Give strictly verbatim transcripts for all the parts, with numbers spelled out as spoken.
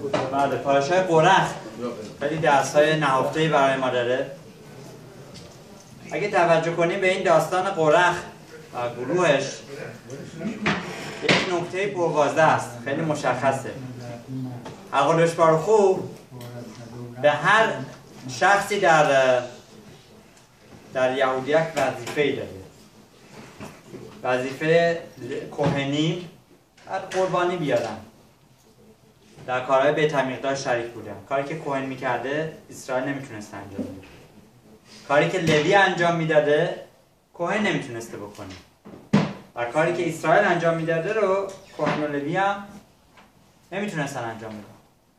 بله، پاراشای قرخ خیلی درس‌های نهفته‌ای برای ما داره. اگه توجه کنیم به این داستان قرخ و گروهش، یک نکته پرواضح است، خیلی مشخصه. حقادش باروخو به هر شخصی در در یهودیت وظیفه‌ای داره. وظیفه کهنی هر قربانی بیارن، در کارهای بیت المیقداس شریک بودن. کاری که کهن میکرده اسرائیل نمیتونست انجام بده. کاری که لوی انجام میداده کهن نمیتونسته بکنه. و کاری که اسرائیل انجام میداده رو کهن و لوی هم نمیتونستن انجام بدن.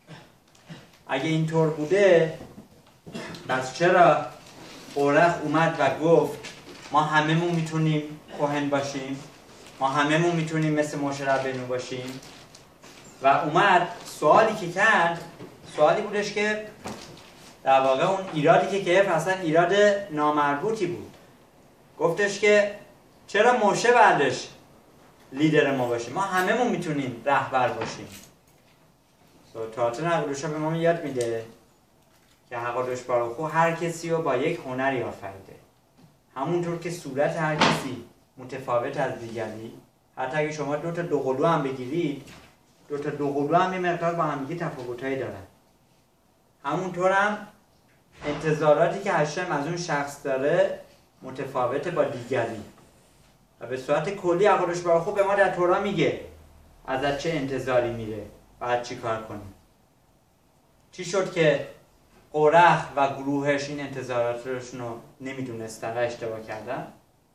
اگه اینطور بوده، پس چرا قرخ اومد و گفت ما هممون میتونیم کهن باشیم، ما هممون میتونیم مثل موشه ربینو باشیم؟ و اومد سوالی که کرد، سوالی بودش که در واقع اون ایرادی که گرفت اصلا ایراد نامربوطی بود. گفتش که چرا موشه بعدش لیدر ما باشه؟ ما هممون میتونیم رهبر باشیم. تئاتر حقادوشا به ما یاد میده که حقادوش باروخو هر کسی رو با یک هنری آفریده. همونطور که صورت هر کسی متفاوت از دیگری، حتی اگه شما دو تا دوقلو هم بگیرید، دو تا دوقلو هم یه مقدار با هم دیگه تفاوتایی دارن. همونطور هم انتظاراتی که هشم از اون شخص داره متفاوته با دیگری. و به صورت کلی حقادوش باروخو به ما در تورا میگه ازت چه انتظاری میره، باید چی کار کنیم. چی شد که قرخ و گروهش این انتظاراتشون رو نمیدونستن و اشتباه کردن؟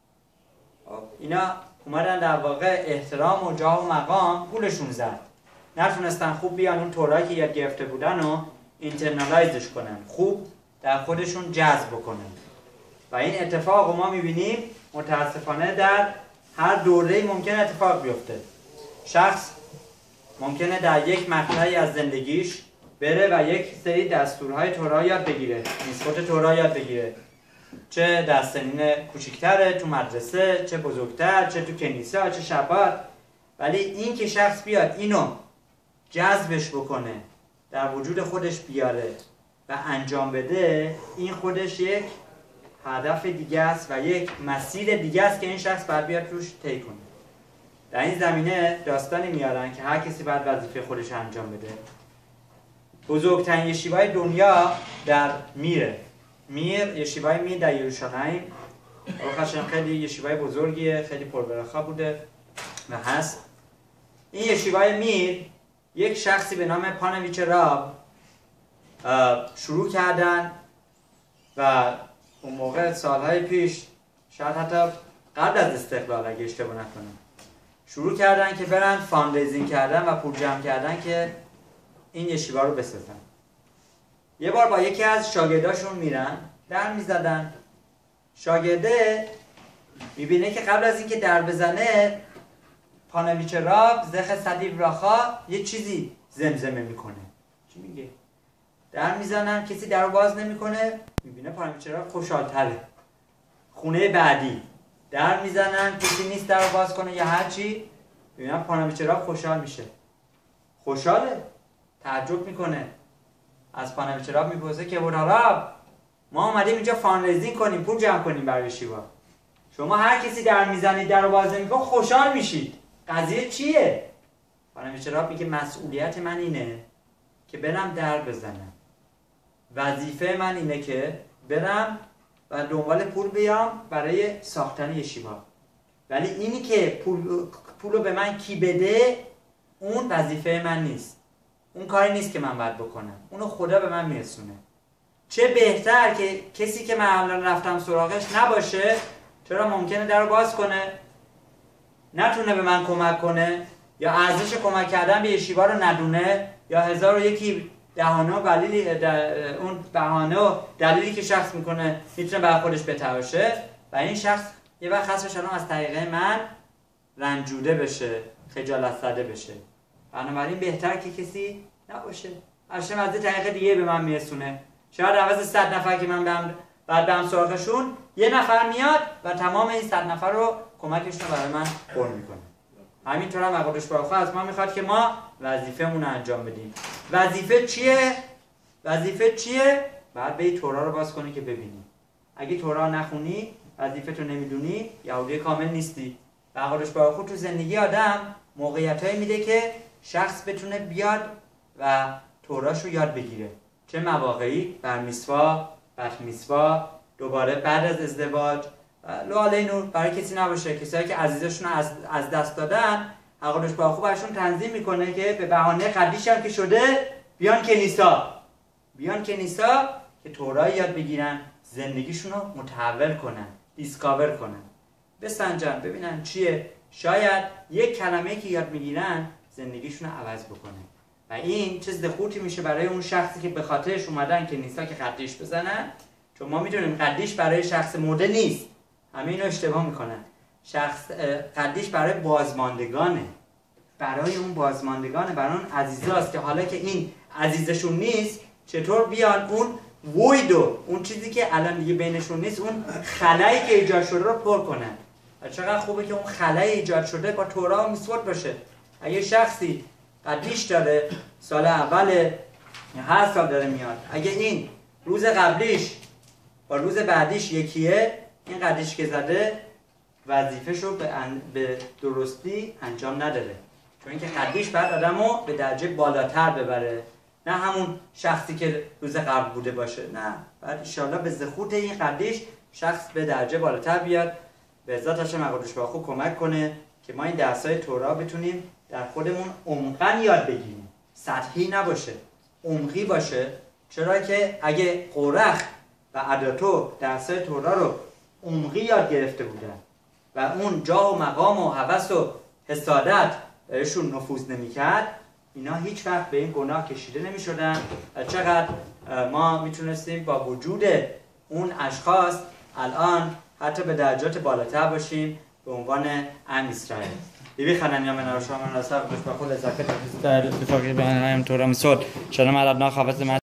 اینا اومدن در واقع احترام و جاه و مقام گولشون زد. نتونستن خوب بیان اون تورایی که یاد گرفته بودن و اینترنالایزش کنن، خوب در خودشون جذب کنن. و این اتفاق ما میبینیم متاسفانه در هر دوره‌ای ممکن اتفاق بیفته. شخص ممکنه در یک مقطعی از زندگیش بره و یک سری دستورهای تورا یاد بگیره، میثوات تورا یاد بگیره، چه در سنین کوچیک‌تره تو مدرسه، چه بزرگتر، چه تو کنیسه، چه شبات. ولی این که شخص بیاد اینو جذبش بکنه، در وجود خودش بیاره و انجام بده، این خودش یک هدف دیگه است و یک مسیر دیگه است که این شخص باید بیاد روش طی کنه. در این زمینه داستانی میارن که هر کسی باید وظیفه خودش انجام بده. بزرگترین یشیوای دنیا در میره. میر، یشیوای میر در یروشلایم، خشن خیلی یشیوای بزرگیه، خیلی پربرکت بوده و هست. این یشیوای میر یک شخصی به نام پانویچ راب شروع کردن و اون موقع سالهای پیش، شاید حتی قبل از استقلال اگه اشتباه نکنم، شروع کردن که برن فاندریزینگ کردن و پول جمع کردن که این یشیوا رو بسازن. یه بار با یکی از شاگرداشون میرن، در میزدن. شاگرده میبینه که قبل از اینکه در بزنه، پانویچ راب زخ صدیق راخا یه چیزی زمزمه میکنه. چی میگه؟ در میزنن، کسی در رو باز نمیکنه. میبینه پانویچ راب خوشحال‌تره. خونه بعدی در میزنن، کسی نیست در رو باز کنه یا هرچی. میبینن پانویچ راب خوشحال میشه. خوشحاله، تعجب میکنه. از پانویچ راب میپرسه که راب، ما اومدیم اینجا فاندریزینگ کنیم، پول جمع کنیم برای یشیوا. شما هر کسی در میزنید در رو باز نمیکنه خوشحال میشید. قضیه چیه؟ پانویچ راب میگه مسئولیت من اینه که برم در بزنم. وظیفه من اینه که برم و دنبال پول بیام برای ساختن یشیوا. ولی اینی که پول پولو به من کی بده، اون وظیفه من نیست. اون کاری نیست که من باید بکنم. اونو خدا به من میرسونه. چه بهتر که کسی که من الان رفتم سراغش نباشه. چرا ممکنه در رو باز کنه، نتونه به من کمک کنه، یا ارزش کمک کردن به یشیوا رو ندونه، یا هزار و یکی بهانه و دلیلی، اون بهانه و دلیلی که شخص میکنه میتونه بر خودش بتراشه و این شخص یه وقت خاصش الان از طریق من رنجوده بشه، خجالت زده بشه. بنابراین بهتر که کسی نباشه. هرچند از طریق دیگه به من میرسونه. شاید عوض صد نفر که من برم بعد برم سراغشون، یه نفر میاد و تمام این صد نفر رو کمکشون رو برای من پر میکنه. همینطور هم قدش باخو از ما میخواد که ما وظیفه‌مون رو انجام بدیم. وظیفه چیه؟ وظیفه چیه؟ بعد به تورا رو باز کنی که ببینی. اگه تورا نخونی، وظیفه تو نمیدونی، یهودی کامل نیستی. و قدش باخو تو زندگی آدم موقعیتایی میده که شخص بتونه بیاد و توراشو یاد بگیره. چه مواقعی؟ بر میسوا، بر میسوا، دوباره بعد از ازدواج. لعاله نور برای کسی نباشه، کسایی که عزیزشون از از دست دادن، قدش باخو براشون تنظیم میکنه که به بهانه قدیش هم که شده بیان کنیسا. بیان کنیسا که تورا یاد بگیرن، زندگیشون رو متحول کنن، دیسکاور کنن، بسنجن ببینن چیه. شاید یک کلمه که یاد میگیرن زندگیشون رو عوض بکنه و این چه ضخوتی میشه برای اون شخصی که به خاطرش اومدن کنیسا که قدیش بزنن. چون ما میدونیم قدیش برای شخص مرده نیست، همه اینو اشتباه میکنن. شخص قدیش برای بازماندگانه، برای اون بازماندگانه، برای اون عزیزاست که حالا که این عزیزشون نیست چطور بیان اون ویدو، اون چیزی که الان دیگه بینشون نیست، اون خلایی که ایجاد شده رو پر کنن. و چقدر خوبه که اون خلای ایجاد شده با تورا و میسوت باشه. اگه شخصی قدیش داره، سال اول یا هر سال داره میاد، اگه این روز قبلیش با روز بعدیش یکیه، این قدیش که زده وظیفه‌شو به, ان... به درستی انجام نداره. چون اینکه قدیش بعد آدمو به درجه بالاتر ببره، نه همون شخصی که روز قبل بوده باشه. نه، بعد ان شاءالله به زخوت این قدیش شخص به درجه بالاتر بیاد. به عزت هاشم قدش باخو کمک کنه که ما این درسای تورا بتونیم در خودمون عمقاً یاد بگیریم، سطحی نباشه، عمقی باشه. چرا که اگه قرخ و عداتو درسای تورا رو عمقی یاد گرفته بودن و اون جا و مقام و هوس و حسادت بهشون نفوذ نمی‌کرد، اینا هیچ وقت به این گناه کشیده نمی‌شدن. و چقدر ما میتونستیم با وجود اون اشخاص الان حتی به درجات بالاتر باشیم به عنوان ام اسرائیل. دیوی خننیا من رشا من رسا قدش بخول زکات در اتفاقی به هم تورا مسود شلم عربنا خافت